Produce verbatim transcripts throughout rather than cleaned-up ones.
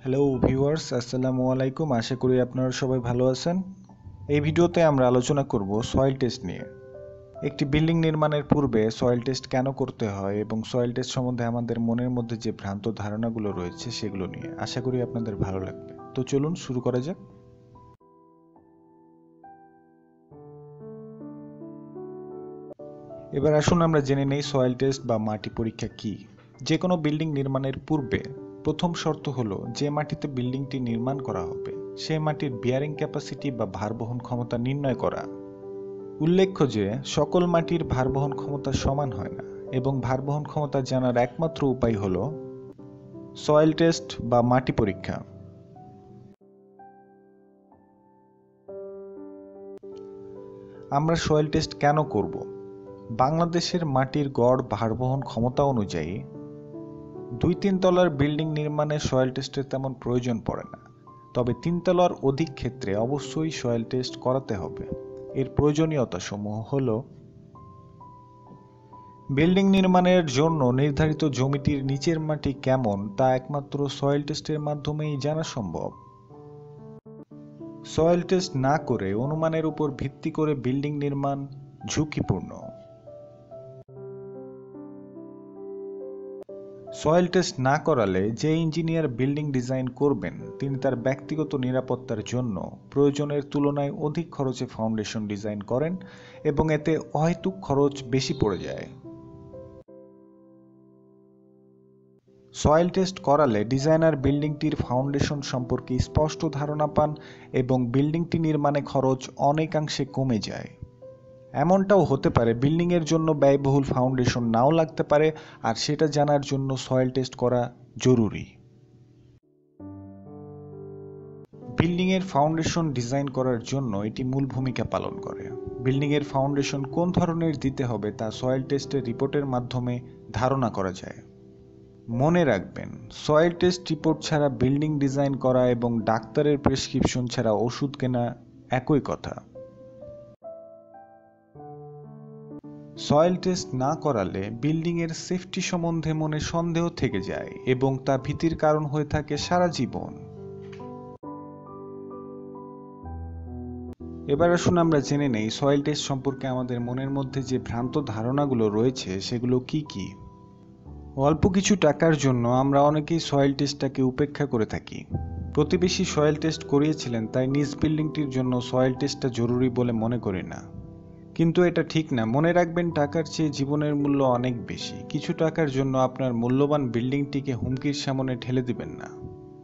Hello viewers, আসসালামু আলাইকুম। আশা করি আপনারা সবাই ভালো আছেন। এই ভিডিওতে আমরা আলোচনা করব সয়েল টেস্ট নিয়ে। একটি বিল্ডিং নির্মাণের পূর্বে সয়েল টেস্ট কেন করতে হয় এবং সয়েল টেস্ট সম্বন্ধে আমাদের মনের মধ্যে যে ভ্রান্ত ধারণাগুলো রয়েছে সেগুলো নিয়ে। আশা করি আপনাদের ভালো লাগবে। তো চলুন শুরু করা যাক। এবার আসুন আমরা জেনে নেই সয়েল টেস্ট বা মাটি পরীক্ষা কি। যে কোনো বিল্ডিং নির্মাণের পূর্বে প্রথম শর্ত হলো যে মাটিতে বিল্ডিংটি নির্মাণ করা হবে সেই মাটির বিয়ারিং ক্যাপাসিটি বা ভার বহন ক্ষমতা নির্ণয় করা। উল্লেখ্য যে সকল মাটির ভার বহন ক্ষমতা সমান হয় না এবং ভার বহন ক্ষমতা জানার একমাত্র উপায় হল সয়েল টেস্ট বা মাটি পরীক্ষা। আমরা সয়েল টেস্ট কেন করব? বাংলাদেশের মাটির গড় ভার বহন ক্ষমতা অনুযায়ী দুই তিন তলার বিল্ডিং নির্মাণে সয়েল টেস্টের তেমন প্রয়োজন পড়ে না, তবে তিন তলার অধিক ক্ষেত্রে অবশ্যই সয়েল টেস্ট করাতে হবে। এর প্রয়োজনীয়তা সমূহ হল: বিল্ডিং নির্মাণের জন্য নির্ধারিত জমিটির নিচের মাটি কেমন তা একমাত্র সয়েল টেস্টের মাধ্যমেই জানা সম্ভব। সয়েল টেস্ট না করে অনুমানের উপর ভিত্তি করে বিল্ডিং নির্মাণ ঝুঁকিপূর্ণ। সয়েল টেস্ট না করালে যে ইঞ্জিনিয়ার বিল্ডিং ডিজাইন করবেন তিনি তার ব্যক্তিগত নিরাপত্তার জন্য প্রয়োজনের তুলনায় অধিক খরচে ফাউন্ডেশন ডিজাইন করেন এবং এতে অহেতুক খরচ বেশি পড়ে যায়। সয়েল টেস্ট করালে ডিজাইনার বিল্ডিংটির ফাউন্ডেশন সম্পর্কে স্পষ্ট ধারণা পান এবং বিল্ডিংটি নির্মাণে খরচ অনেকাংশে কমে যায়। এমনটাও হতে পারে বিল্ডিংয়ের জন্য ব্যয়বহুল ফাউন্ডেশন নাও লাগতে পারে, আর সেটা জানার জন্য সয়েল টেস্ট করা জরুরি। বিল্ডিংয়ের ফাউন্ডেশন ডিজাইন করার জন্য এটি মূল ভূমিকা পালন করে। বিল্ডিংয়ের ফাউন্ডেশন কোন ধরনের দিতে হবে তা সয়েল টেস্টের রিপোর্টের মাধ্যমে ধারণা করা যায়। মনে রাখবেন, সয়েল টেস্ট রিপোর্ট ছাড়া বিল্ডিং ডিজাইন করা এবং ডাক্তারের প্রেসক্রিপশন ছাড়া ওষুধ কেনা একই কথা। সয়েল টেস্ট না করালে বিল্ডিংয়ের সেফটি সম্বন্ধে মনে সন্দেহ থেকে যায় এবং তা ভীতির কারণ হয়ে থাকে সারা জীবন। এবার আসুন আমরা জেনে নেই সয়েল টেস্ট সম্পর্কে আমাদের মনের মধ্যে যে ভ্রান্ত ধারণাগুলো রয়েছে সেগুলো কি কি। অল্প কিছু টাকার জন্য আমরা অনেকেই সয়েল টেস্টটাকে উপেক্ষা করে থাকি। প্রতিবেশী সয়েল টেস্ট করিয়েছিলেন তাই নিজ বিল্ডিংটির জন্য সয়েল টেস্টটা জরুরি বলে মনে করি না। কিন্তু এটা ঠিক না। মনে রাখবেন, টাকার চেয়ে জীবনের মূল্য অনেক বেশি। কিছু টাকার জন্য আপনার মূল্যবান বিল্ডিংটিকে হুমকির সামনে ঠেলে দিবেন না।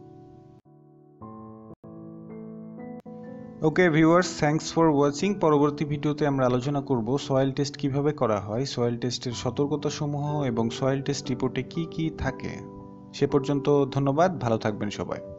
Okay viewers, thanks for watching. পরবর্তী ভিডিওতে আমরা আলোচনা করব সয়েল টেস্ট কিভাবে করা হয়, সয়েল টেস্টের সতর্কতাসমূহ এবং সয়েল টেস্ট রিপোর্টে কি কি থাকে। সে পর্যন্ত ধন্যবাদ, ভালো থাকবেন সবাই।